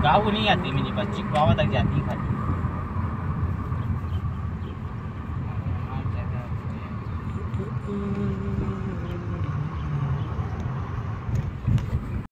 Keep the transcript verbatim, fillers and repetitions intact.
गाँव नहीं आती मेरी बस, चिकवावा तक जाती है खाली। हर जगह